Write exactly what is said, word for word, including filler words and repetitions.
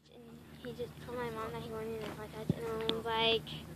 And he just told my mom that he wanted to play touch, and my mom was like,